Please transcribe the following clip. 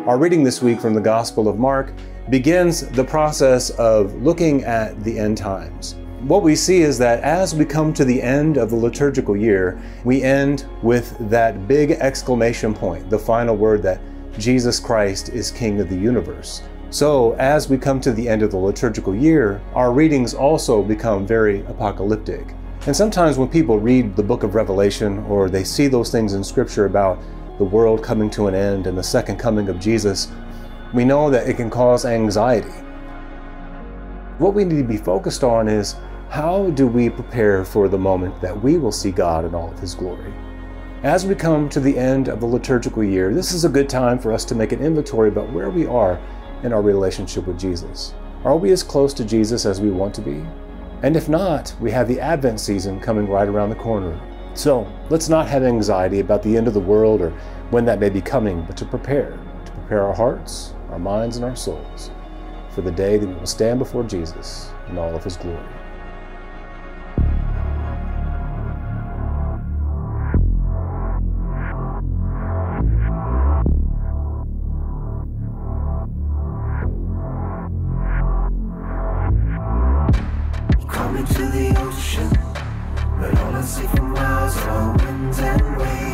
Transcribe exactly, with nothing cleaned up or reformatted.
Our reading this week from the Gospel of Mark begins the process of looking at the end times. What we see is that as we come to the end of the liturgical year, we end with that big exclamation point, the final word that Jesus Christ is King of the universe. So as we come to the end of the liturgical year, our readings also become very apocalyptic. And sometimes when people read the book of Revelation or they see those things in Scripture about the world coming to an end and the second coming of Jesus, we know that it can cause anxiety. What we need to be focused on is, how do we prepare for the moment that we will see God in all of His glory? As we come to the end of the liturgical year, this is a good time for us to make an inventory about where we are in our relationship with Jesus. Are we as close to Jesus as we want to be? And if not, we have the Advent season coming right around the corner. So let's not have anxiety about the end of the world or when that may be coming, but to prepare, to prepare our hearts, our minds, and our souls for the day that we will stand before Jesus in all of His glory. To the ocean, but all I see for miles are winds and waves.